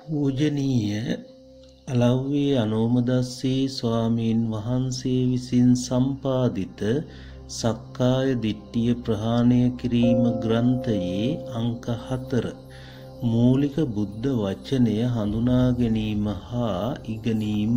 පූජනීය අලව්වේ අනෝමදස්සී ස්වාමීන් වහන්සේ විසින් සම්පාදිත සක්කාය දිට්ඨිය ප්‍රහාණය කිරීම ග්‍රන්ථයේ අංක 4 මූලික බුද්ධ වචනය හඳුනා ගැනීම හා ඉගෙනීම.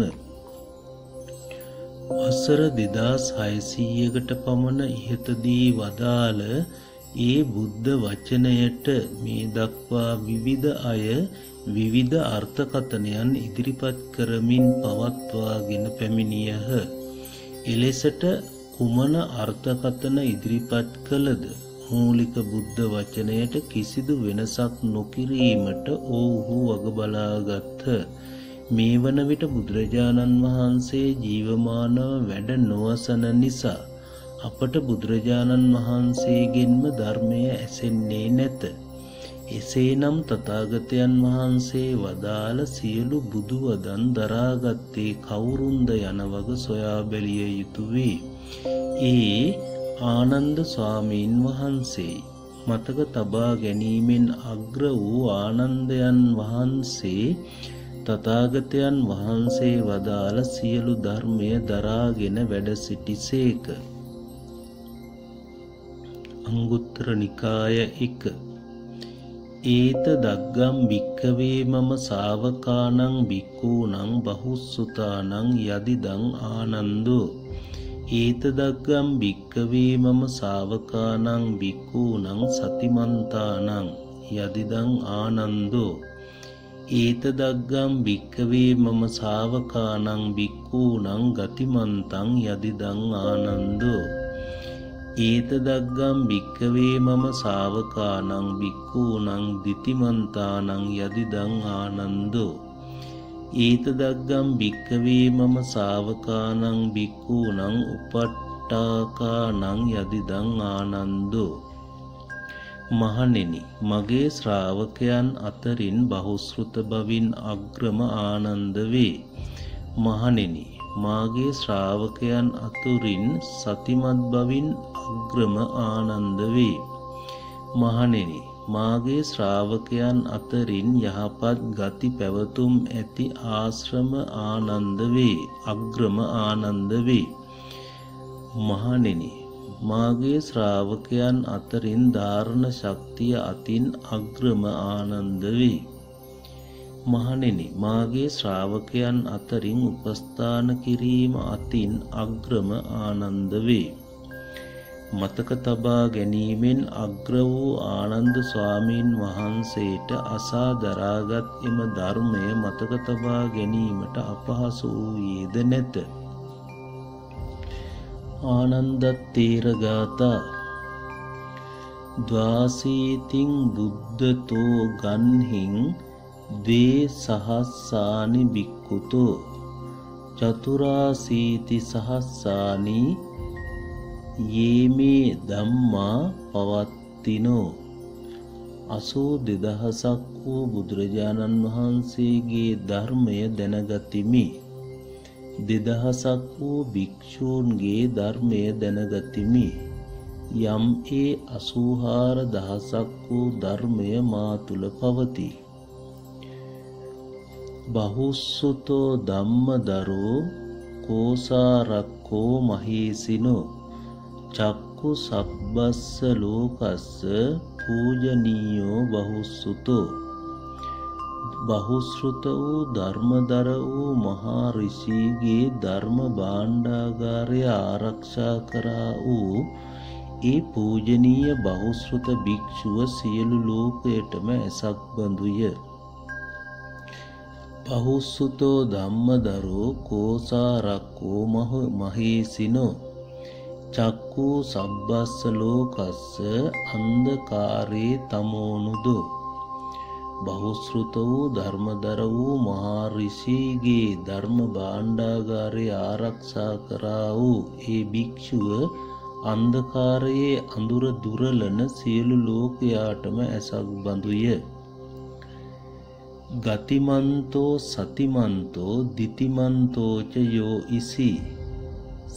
වසර 2600කට පමණ ඉහතදී වදාළ ඒ බුද්ධ වචනයට මේ දක්වා විවිධ අය විවිධ අර්ථකථනයන් ඉදිරිපත් කරමින් පවත්වාගෙන පැමිණියහ. එලෙසට කුමන අර්ථකථන ඉදිරිපත් කළද මූලික බුද්ධ වචනයට කිසිදු වෙනසක් නොකිරීමට ඔවුහු වග බලාගත්හ. මේ වන විට බුදුරජාණන් වහන්සේ ජීවමානව වැඩ නොවසන නිසා අපට බුදුරජාණන් වහන්සේගෙන්ම ධර්මය ඇසෙන්නේ නැත. එසේනම් තථාගතයන් වහන්සේ වදාළ සියලු බුදු වදන් දරාගත්තේ කවුරුන්ද යන වග සොයා බැලිය යුතු වේ. ඒ ආනන්ද ස්වාමීන් වහන්සේ මතක තබා ගැනීමෙන් අග්‍ර වූ ආනන්දයන් වහන්සේ තථාගතයන් වහන්සේ වදාළ සියලු ධර්මය දරාගෙන වැඩ සිටිසේක. අංගුත්තර නිකාය 1 ඒත දග්ගම් භික්ඛවේ මම ශාවකානං භික්ඛූනං බහුසුතානං යදිදං ආනන්දෝ ඒත දග්ගම් භික්ඛවේ මම ශාවකානං භික්ඛූනං සතිමන්තානං යදිදං ආනන්දෝ ඒත දග්ගම් භික්ඛවේ මම ශාවකානං භික්ඛූනං ගතිමන්තං යදිදං ආනන්දෝ ඒත දග්ගම් භික්ඛවේ මම ශාවකානං භික්ඛූනං දිතිමන්තානං යදිදං ආනන්දෝ ඒත දග්ගම් භික්ඛවේ මම ශාවකානං භික්ඛූනං උපට්ඨාකානං යදිදං ආනන්දෝ. මහණෙනි, මගේ ශ්‍රාවකයන් අතරින් බහුශ්‍රුත බවින් අග්‍රම ආනන්ද වේ. මහණෙනි, මාගේ ශ්‍රාවකයන් අතුරින් සතිමත් බවින් අග්‍රම ආනන්ද වේ. මහණෙනි, මාගේ ශ්‍රාවකයන් අතරින් යහපත් ගති පැවතුම් ඇති ආශ්‍රම ආනන්ද වේ. අග්‍රම ආනන්ද වේ. මහණෙනි, මාගේ ශ්‍රාවකයන් අතරින් ධාරණ ශක්තිය අතින් අග්‍රම ආනන්ද වේ. මහණෙනි, මාගේ ශ්‍රාවකයන් අතරින් උපස්ථාන කිරීම අතින් අග්‍රම ආනන්ද වේ. මතක තබා ගැනීමෙන් අග්‍ර වූ ආනන්ද ස්වාමීන් වහන්සේට අසා දරාගත් එම ධර්මය මතක තබා ගැනීමට අපහසු වූයේද නැත. ආනන්දත්තේර ගාථා ද්වාසීතින් බුද්ධතෝ ගන්හිං ද්වේ සහස්සානි භික්ඛුතෝ චතුරාසීති සහස්සානි යේමේ ධම්මා පවත්තිනෝ. 82000ක් වූ බුදුරජාණන් වහන්සේගේ ධර්මය දැනගතිමි. 2000ක් වූ භික්ෂූන්ගේ ධර්මය දැනගතිමි. යම් ඒ 84000ක් වූ ධර්මය මා තුල පවතී. බහුසුතෝ ධම්මදරෝ කෝසාරක්කෝ මහේසිනෝ චක්කු සබ්බස්ස ලෝකස්ස පූජනීයෝ බහුසුතෝ. බහුශ්‍රුත වූ ධර්මදර වූ මහා ඍෂිගේ ධර්ම භාණ්ඩාගාරය ආරක්ෂා කරා වූ ඒ පූජනීය බහුශ්‍රුත භික්ෂුව සියලු ලෝකයටම ඇසක් බඳුය. බහුසුතෝ ධම්මදරෝ කෝසාරක්කෝ මහේසිනෝ චක්කු සබ්බස්ස ලෝකස්ස අන්ධකාරේ තමෝනුදෝ. බහුශ්‍රුත වූ ධර්මදර වූ මහා ඍෂිගේ ධර්ම භාණ්ඩාගාරය ආරක්ෂා කරා වූ ඒ භික්ෂුව අන්ධකාරයේ අඳුර දුරලන සියලු ලෝකයාටම ඇසක් බඳුය. ගතිමන්තෝ සතිමන්තෝ දිතිමන්තෝ ච යෝ ඉසි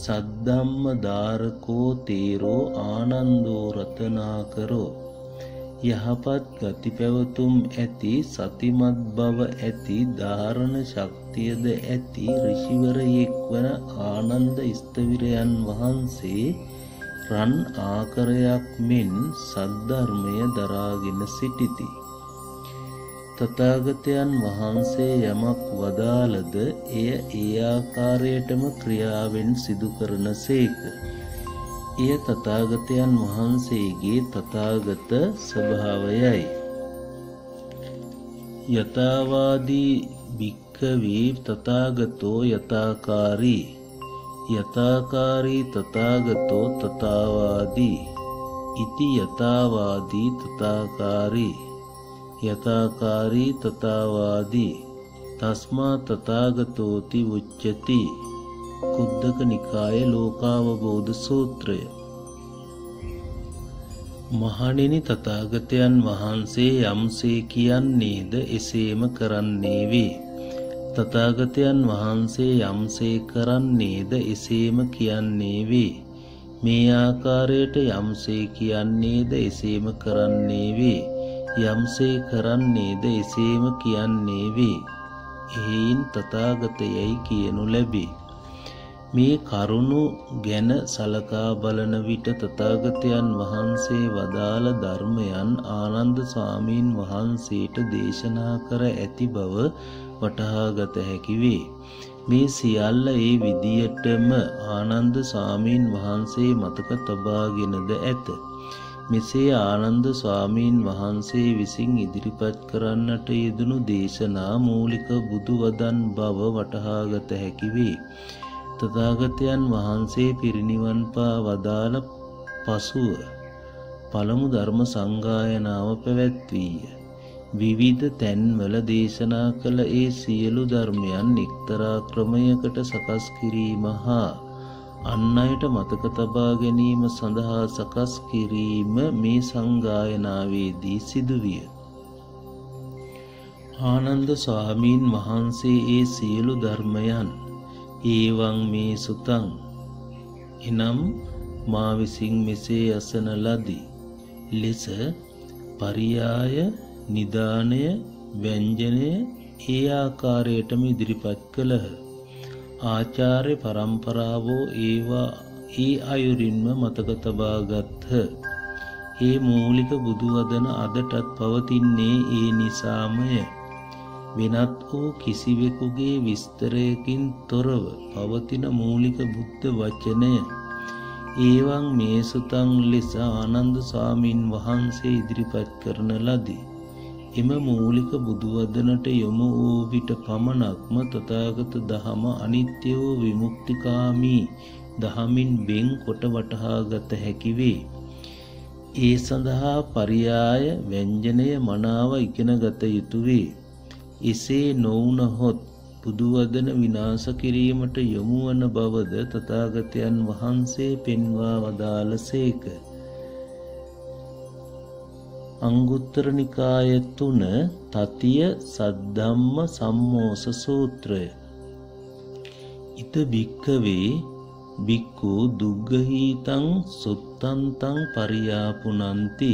සද්ධම්ම ධාරකෝ තේරෝ ආනන්දෝ රතනාකරෝ යහපත් ගති පැවතුම් ඇති සතිමත් බව ඇති ධාරණ ශක්තියද ඇති ඍෂිවරයෙක් වන ආනන්ද ස්තවිරයන් වහන්සේ රන් ආකරයක් මෙන් සද්ධර්මය දරාගෙන සිටිති. තථාගතයන් වහන්සේ යමක් වදාළද එය ඒ ආකාරයටම ක්‍රියාවෙන් සිදු කරන සේක. එය තථාගතයන් වහන්සේගේ තථාගත ස්වභාවයයි. යථාවාදී භික්ඛවේ තථාගතෝ යථාකාරී යථාකාරී තථාගතෝ තථාවාදී ඉති යථාවාදී තථාකාරී යථාකාරී තථාවාදී තස්මා තථාගතෝති උච්චති. කුද්දක නිකාය ලෝකාවබෝධ සූත්‍රය. මහණෙනි, තථාගතයන් වහන්සේ යම්සේ කියන්නේද එසේම කරන්නේ වේ. තථාගතයන් වහන්සේ යම්සේ කරන්නේද එසේම කියන්නේ වේ. මේ ආකාරයට යම්සේ කියන්නේද එසේම කරන්නේ වේ. යම්සේ කරන්නේද එසේම කියන්නේ වේ. එයින් තථාගතයයි කියනු ලැබේ. මේ කරුණු ගැන සලකා බලන විට තථාගතයන් වහන්සේ වදාළ ධර්මයන් ආනන්ද ස්වාමීන් වහන්සේට දේශනා කර ඇති බව වටහාගත හැකි වේ. මේ සියල්ල ඒ විදියටම ආනන්ද ස්වාමීන් වහන්සේ මතක තබාගෙනද ඇත. මෙසේ ආනන්ද ස්වාමීන් වහන්සේ විසින් ඉදිරිපත් කරන්නට යෙදුණු දේශනා මූලික බුදු වදන් බව වටහාගත හැකි වේ. තථාගතයන් වහන්සේ පිරිනිවන් පා වදාළ පසුව පළමු ධර්ම සංගායනාව පැවැත්වීය. විවිධ තැන්වල දේශනා කළ ඒ සියලු ධර්මයන් එක්තරා ක්‍රමයකට සකස් කිරීම හා අන් අයට මතක තබා ගැනීම සඳහා සකස් කිරීම මේ සංගායනාවේදී සිදුවිය. ආනන්ද ස්වාමීන් වහන්සේ ඒ සියලු ධර්මයන් ඒවං මේ සුතං එනම් මා විසින් මෙසේ අසන ලදී ලෙස පරියාය නිදානය ව්‍යංජනය ඒ ආකාරයටම ඉදිරිපත් කළහ. ආචාර්ය පරම්පරාවෝ ඒවා ඒ අයුරින්ම මතක තබා ගත්හ. ඒ මූලික බුදු වදන අදටත් පවතින්නේ ඒ නිසාමය. වෙනත් වූ කිසිවෙකුගේ විස්තරයකින් තොරව පවතින මූලික බුද්ධ වචනය ඒවං මේ සුතං ලෙස ආනන්ද ස්වාමීන් වහන්සේ ඉදිරිපත් කරන ලදී. එම මූලික බුදු වදනට යොමු වූ විට පමණක්ම තථාගත දහම අනිත්‍ය වූ විමුක්තිකාමී දහමින් වෙන් කොට වටහා ගත හැකි වේ. ඒ සඳහා පරියාය ව්‍යංජනය මනාව ඉගෙන ගත යුතු වේ. එසේ නොවුනහොත් බුදු වදන විනාශ කිරීමට යොමු වන බවද තථාගතයන් වහන්සේ පෙන්වා වදාළසේක. අංගුත්තර නිකාය 3 තතිය සද්ධම්ම සම්මෝස සූත්‍රය. ඉත භික්ඛවේ භික්ඛු දුග්ගහීතං සුත්තන්තං පරියාපුනන්ති.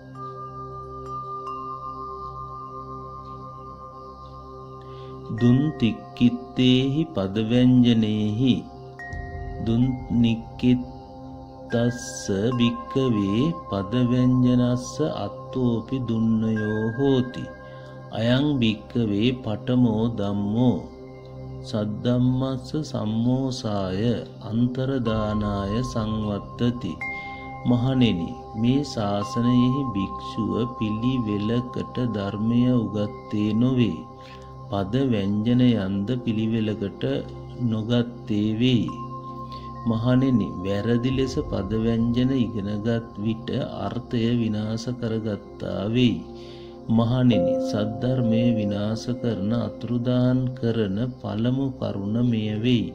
දුන් තික්කිත්තේහි පදව්‍යංජනේහි දුන් නික්කිත්තස්ස භික්ඛවේ පදව්‍යංජනස්ස අත්තෝපි දුන්නයෝ හෝති. අයං භික්ඛවේ පඨමෝ ධම්මෝ සද්ධම්මස්ස සම්මෝසාය අන්තරදානාය සංවත්තති. මහණෙනි, මේ ශාසනයෙහි භික්ෂුව පිළිවෙලකට ධර්මය උගත්තේ නොවේ. පද ව්‍යංජනයන්ද පිළිවෙලකට නොගත්තේ වෙයි. මහණෙනි, වැරදි ලෙස පද ව්‍යංජන ඉගෙනගත් විට අර්ථය විනාශ කරගත්තා වෙයි. මහණෙනි, සද්ධර්මයේ විනාශ කරන අතුරුදාන් කරන පළමු කරුණ මෙය වෙයි.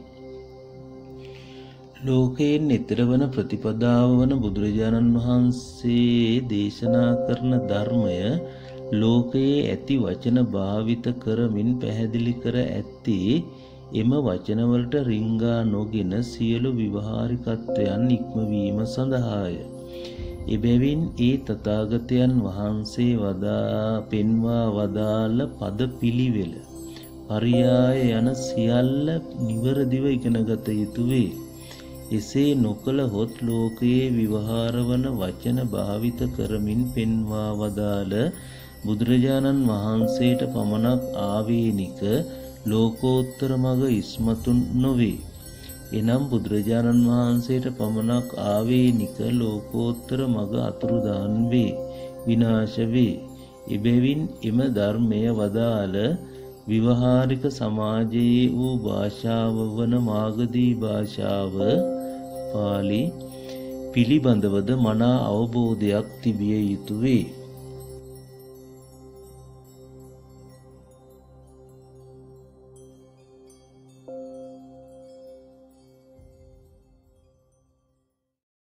ලෝකයෙන් ඈතර වන ප්‍රතිපදාව වන බුදුරජාණන් වහන්සේ දේශනා කරන ධර්මය ලෝකයේ ඇති වචන භාවිත කරමින් පැහැදිලි කර ඇත්තේ එම වචනවලට රිංගා නොගෙන සියලු විවහාරිකත්වයන් ඉක්මවීම සඳහාය. එබැවින් ඒ තථාගතයන් වහන්සේ පෙන්වා වදාළ පද පිළිවෙල පරියාය යන සියල්ල නිවරදිව ඉගෙනගත යුතු වේ. එසේ නොකළහොත් ලෝකයේ විවහාර වන වචන භාවිත කරමින් පෙන්වා වදාළ බුදුරජාණන් වහන්සේට පමණක් ආවේනික ලෝකෝත්තර මඟ ඉස්මතු නොවේ. එනම් බුදුරජාණන් වහන්සේට පමණක් ආවේනික ලෝකෝත්තර මඟ අතුරුදහන් වේ, විනාශ වේ. එබැවින් එම ධර්මය වදාළ විවහාරික සමාජයේ වූ භාෂාව වන මාගධී භාෂාව පාලි පිළිබඳවද මනා අවබෝධයක් තිබිය යුතු වේ.